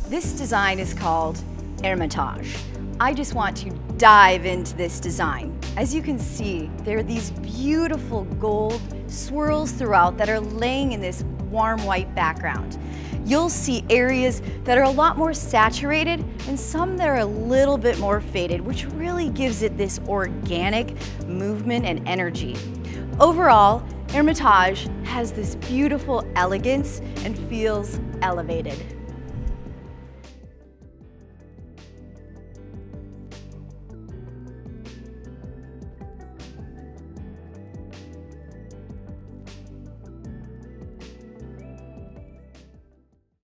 This design is called Hermitage. I just want to dive into this design. As you can see, there are these beautiful gold swirls throughout that are laying in this warm white background. You'll see areas that are a lot more saturated and some that are a little bit more faded, which really gives it this organic movement and energy. Overall, Hermitage has this beautiful elegance and feels elevated.